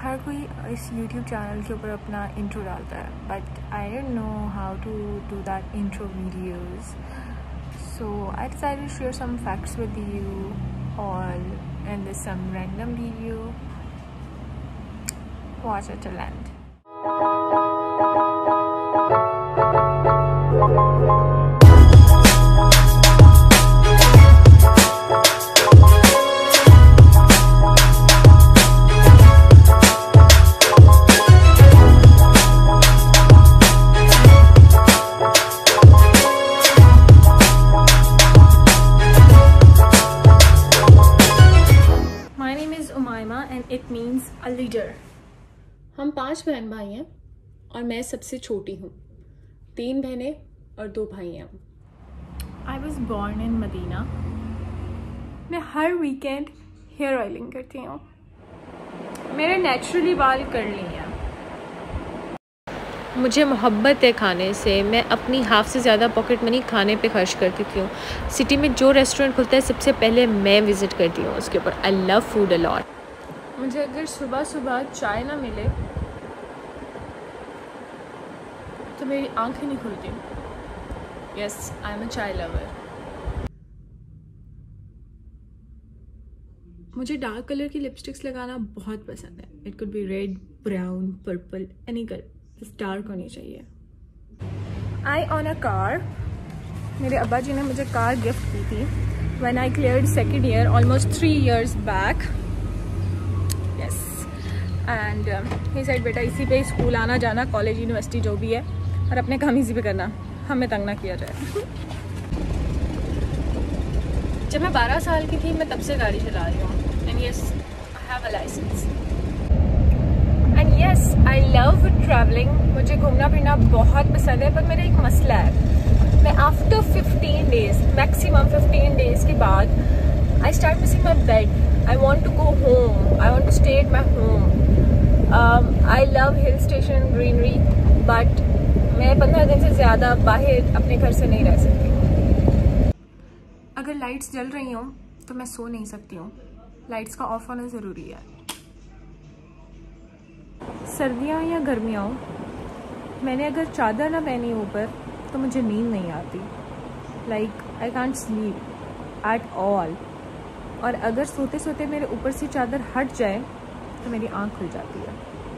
हर कोई इस YouTube channel के ऊपर अपना इंट्रो डालता है, but I don't know how to do that intro videos. So I decided to share some facts with you all in this some random video. Watch it till end. It means a leader. हम 5 बहन भाई हैं और मैं सबसे छोटी हूँ. 3 बहनें और 2 भाई हैं. I was born in Medina. मैं हर वीकेंड हेयर ऑयलिंग करती हूँ. मेरे नेचुरली बाल कर्ली हैं. मुझे मोहब्बत है खाने से. मैं अपनी हाफ से ज़्यादा पॉकेट मनी खाने पे खर्च करती हूँ. सिटी में जो रेस्टोरेंट खुलता है सबसे पहले मैं विज़िट करती हूँ उसके ऊपर. I love food a lot. मुझे अगर सुबह सुबह चाय ना मिले तो मेरी आंखें नहीं खुलती. यस, आई एम अ चाय लवर. मुझे डार्क कलर की लिपस्टिक्स लगाना बहुत पसंद है. It could be red, brown, purple, any colour, बस डार्क होनी चाहिए. I on a car. मेरे अब्बा जी ने मुझे कार गिफ्ट की थी when I cleared second year almost 3 years back. And he said बेटा इसी पे स्कूल आना जाना, कॉलेज यूनिवर्सिटी जो भी है, और अपने काम इसी पे करना, हमें तंग ना किया जाए. जब मैं 12 साल की थी मैं तब से गाड़ी चला रही हूँ. And yes, I have a licence. And yes, I love travelling. मुझे घूमना फिरना बहुत पसंद है, पर मेरा एक मसला है. मैं आफ्टर 15 days, मैक्सिमम 15 days के बाद I start missing my bed. I want to go home. I want to stay at my home. I love hill station greenery, but मैं 15 दिन से ज़्यादा बाहर अपने घर से नहीं रह सकती. अगर लाइट्स जल रही हों तो मैं सो नहीं सकती हूँ. लाइट्स का ऑफ होना ज़रूरी है. सर्दियाँ या गर्मियाँ हो, मैंने अगर चादर ना पहनी ऊपर तो मुझे नींद नहीं आती. Like I can't sleep at all. और अगर सोते सोते मेरे ऊपर से चादर हट जाए तो मेरी आंख खुल जाती है.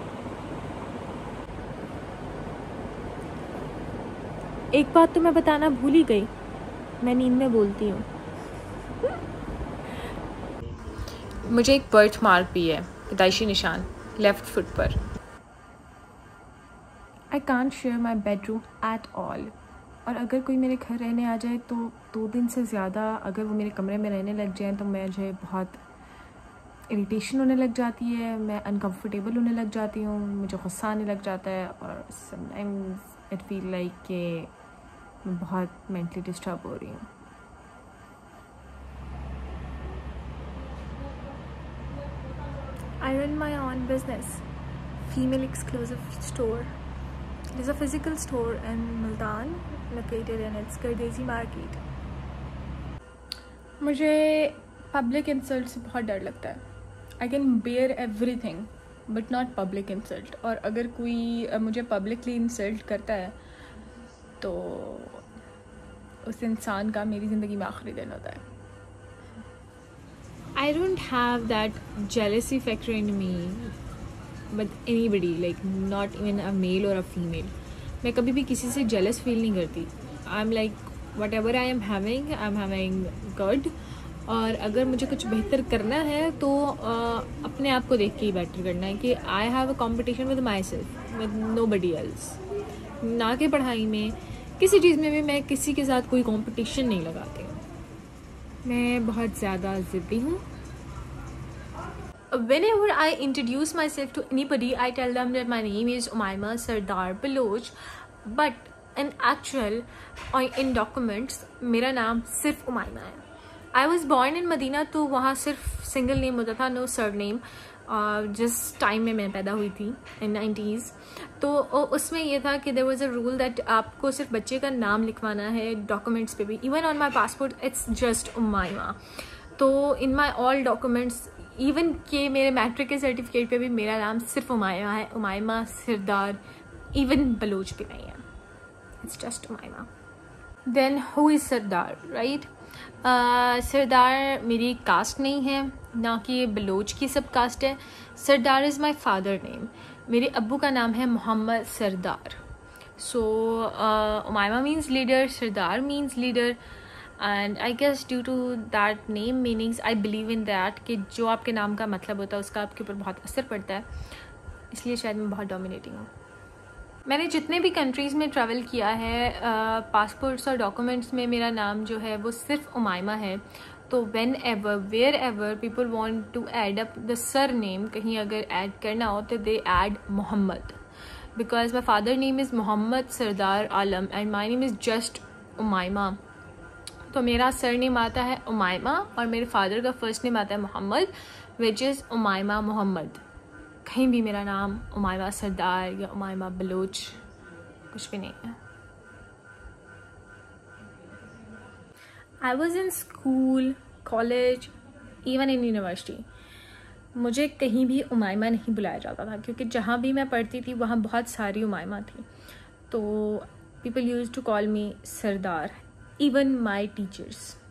एक बात तो मैं बताना भूल ही गई, मैं नींद में बोलती हूँ. मुझे एक बर्थ मार्क भी है, पैदाइशी निशान, लेफ्ट फुट पर. I can't share my bedroom at all. और अगर कोई मेरे घर रहने आ जाए तो 2 दिन से ज़्यादा अगर वो मेरे कमरे में रहने लग जाए तो मुझे बहुत इरिटेशन होने लग जाती है. मैं अनकंफर्टेबल होने लग जाती हूँ. मुझे गुस्सा आने लग जाता है. और समटाइम्स इट फील लाइक कि मैं बहुत मेंटली डिस्टर्ब हो रही हूँ. I run my own business, female exclusive store. It is a physical store in Multan, located in its Gardezi market. मुझे पब्लिक इंसल्ट से बहुत डर लगता है. I can bear everything but not public insult. और अगर कोई मुझे पब्लिकली इंसल्ट करता है तो उस इंसान का मेरी ज़िंदगी में आखिरी दिन होता है. I don't have that jealousy factor in me with anybody, like not even a male or a female. मैं कभी भी किसी से jealous feel नहीं करती. I'm like whatever I am having good. और अगर मुझे कुछ बेहतर करना है तो अपने आप को देख के ही बेटर करना है कि I have a competition with myself, with nobody else. ना कि पढ़ाई में, किसी चीज़ में भी मैं किसी के साथ कोई competition नहीं लगाती हूँ. मैं बहुत ज़्यादा ज़िद्दी हूँ. Whenever I introduce myself to anybody, I tell them that my name is Umaima Sardar Baloch, but in actual or in documents मेरा नाम सिर्फ उमाइमा है. I was born in Medina, तो वहाँ सिर्फ सिंगल नेम होता था, नो सर नेम. जिस टाइम में मैं पैदा हुई थी in 90s, तो उसमें ये था कि there was a rule that आपको सिर्फ बच्चे का नाम लिखवाना है डॉक्यूमेंट्स पे भी. Even on my passport it's just Umaima. तो in my all documents even कि मेरे मैट्रिक के सर्टिफिकेट पे भी मेरा नाम सिर्फ उमायमा है, उमायमा सरदार, इवन बलोच भी नहीं है, it's just Umayma. Then who is Sardar, right? Sardar मेरी कास्ट नहीं है, ना कि ये बलोच की सब कास्ट है। Sardar is my father name, मेरे अब्बू का नाम है Mohammad Sardar. So Umayma means leader, Sardar means leader, and I guess due to that name meanings I believe in that कि जो आपके नाम का मतलब होता है उसका आपके ऊपर बहुत असर पड़ता है, इसलिए शायद मैं बहुत डोमिनेटिंग हूँ। मैंने जितने भी कंट्रीज़ में ट्रैवल किया है, पासपोर्ट्स और डॉक्यूमेंट्स में मेरा नाम जो है वो सिर्फ उमायमा है। तो whenever wherever people want to add up the surname, कहीं अगर ऐड करना हो तो they add Mohammad, because my father name is Mohammad Sardar Alam and my name is just Umayma. तो मेरा सर नेम आता है उमायमा और मेरे फादर का फर्स्ट नेम आता है मोहम्मद, विच इज़ उमायमा मोहम्मद। कहीं भी मेरा नाम उमायमा सरदार या उमायमा बलोच कुछ भी नहीं है। I was in school, college, even in university, मुझे कहीं भी उमायमा नहीं बुलाया जाता था, क्योंकि जहाँ भी मैं पढ़ती थी वहाँ बहुत सारी उमायमा थी। तो people use to call me Sardar, even my teachers.